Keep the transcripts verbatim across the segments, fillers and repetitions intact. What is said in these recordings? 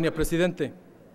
señor presidente.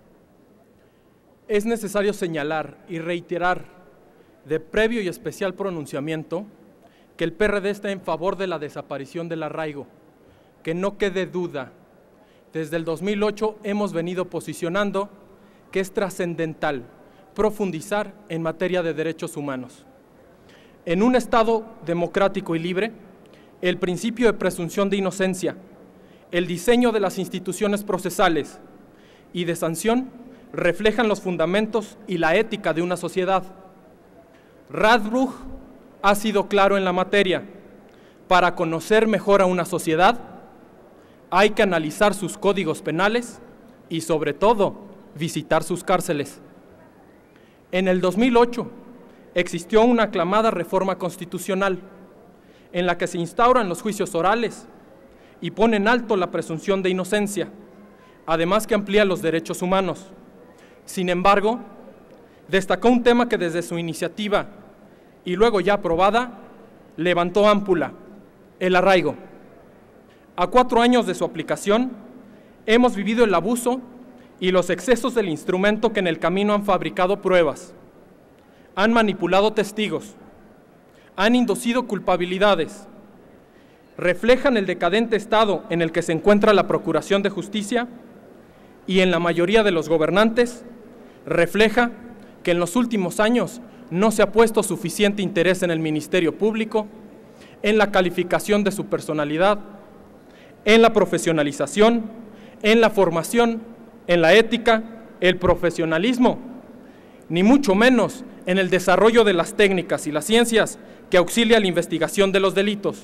Es necesario señalar y reiterar de previo y especial pronunciamiento que el P R D está en favor de la desaparición del arraigo. Que no quede duda, desde el dos mil ocho hemos venido posicionando que es trascendental profundizar en materia de derechos humanos. En un Estado democrático y libre, el principio de presunción de inocencia, el diseño de las instituciones procesales y de sanción reflejan los fundamentos y la ética de una sociedad. Radbruch ha sido claro en la materia. Para conocer mejor a una sociedad, hay que analizar sus códigos penales y, sobre todo, visitar sus cárceles. En el dos mil ocho existió una aclamada reforma constitucional en la que se instauran los juicios orales y pone en alto la presunción de inocencia, además que amplía los derechos humanos. Sin embargo, destacó un tema que desde su iniciativa y luego ya aprobada, levantó ámpula: el arraigo. A cuatro años de su aplicación, hemos vivido el abuso y los excesos del instrumento que en el camino han fabricado pruebas, han manipulado testigos, han inducido culpabilidades, reflejan el decadente estado en el que se encuentra la Procuración de Justicia y en la mayoría de los gobernantes refleja que en los últimos años no se ha puesto suficiente interés en el Ministerio Público, en la calificación de su personalidad, en la profesionalización, en la formación, en la ética, el profesionalismo, ni mucho menos en el desarrollo de las técnicas y las ciencias que auxilian la investigación de los delitos.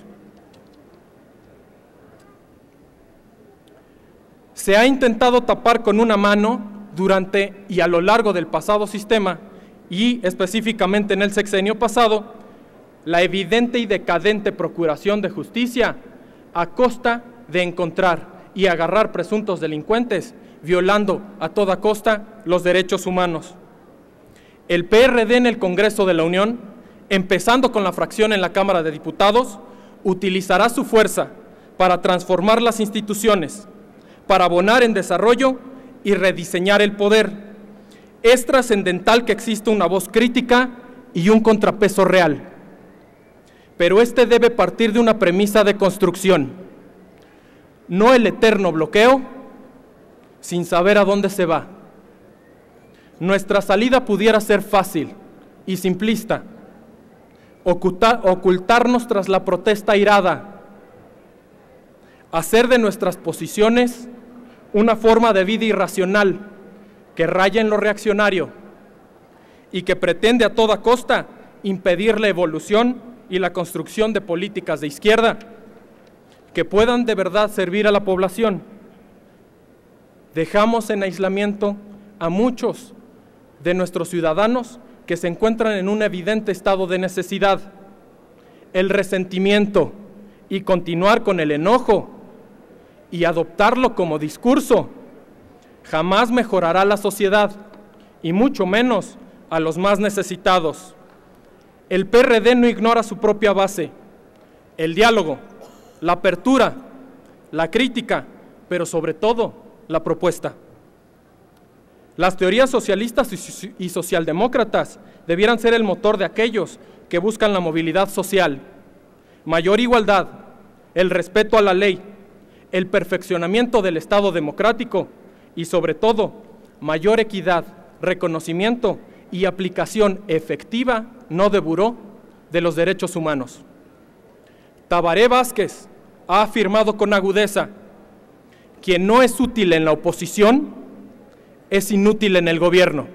Se ha intentado tapar con una mano durante y a lo largo del pasado sistema, y específicamente en el sexenio pasado, la evidente y decadente Procuración de Justicia a costa de encontrar y agarrar presuntos delincuentes, violando a toda costa los derechos humanos. El P R D en el Congreso de la Unión, empezando con la fracción en la Cámara de Diputados, utilizará su fuerza para transformar las instituciones, para abonar en desarrollo y rediseñar el poder. Es trascendental que exista una voz crítica y un contrapeso real, pero este debe partir de una premisa de construcción, no el eterno bloqueo sin saber a dónde se va. Nuestra salida pudiera ser fácil y simplista: ocultar, ocultarnos tras la protesta airada, hacer de nuestras posiciones una forma de vida irracional que raya en lo reaccionario y que pretende a toda costa impedir la evolución y la construcción de políticas de izquierda que puedan de verdad servir a la población. Dejamos en aislamiento a muchos de nuestros ciudadanos que se encuentran en un evidente estado de necesidad. El resentimiento y continuar con el enojo y adoptarlo como discurso jamás mejorará la sociedad, y mucho menos a los más necesitados. El P R D no ignora su propia base: el diálogo, la apertura, la crítica, pero sobre todo la propuesta. Las teorías socialistas y socialdemócratas debieran ser el motor de aquellos que buscan la movilidad social, mayor igualdad, el respeto a la ley, el perfeccionamiento del Estado democrático y, sobre todo, mayor equidad, reconocimiento y aplicación efectiva, no de buró, de los derechos humanos. Tabaré Vázquez ha afirmado con agudeza: quien no es útil en la oposición es inútil en el gobierno.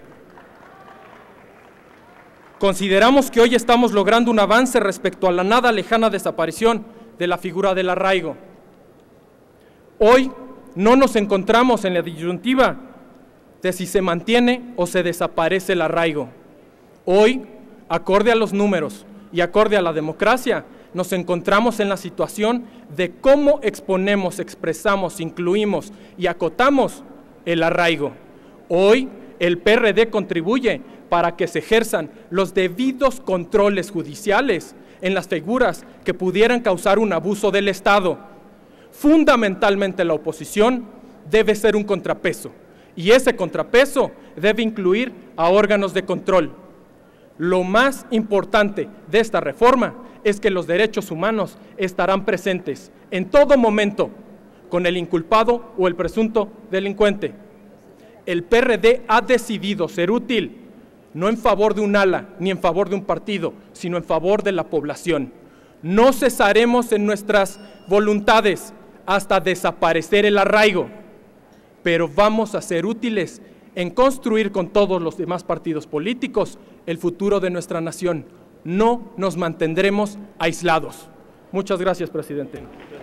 Consideramos que hoy estamos logrando un avance respecto a la nada lejana desaparición de la figura del arraigo. Hoy no nos encontramos en la disyuntiva de si se mantiene o se desaparece el arraigo. Hoy, acorde a los números y acorde a la democracia, nos encontramos en la situación de cómo exponemos, expresamos, incluimos y acotamos el arraigo. Hoy, el P R D contribuye para que se ejerzan los debidos controles judiciales en las figuras que pudieran causar un abuso del Estado. Fundamentalmente la oposición debe ser un contrapeso y ese contrapeso debe incluir a órganos de control. Lo más importante de esta reforma es que los derechos humanos estarán presentes en todo momento con el inculpado o el presunto delincuente. El P R D ha decidido ser útil, no en favor de un ala ni en favor de un partido, sino en favor de la población. No cesaremos en nuestras voluntades hasta desaparecer el arraigo, pero vamos a ser útiles en construir con todos los demás partidos políticos el futuro de nuestra nación. No nos mantendremos aislados. Muchas gracias, presidente.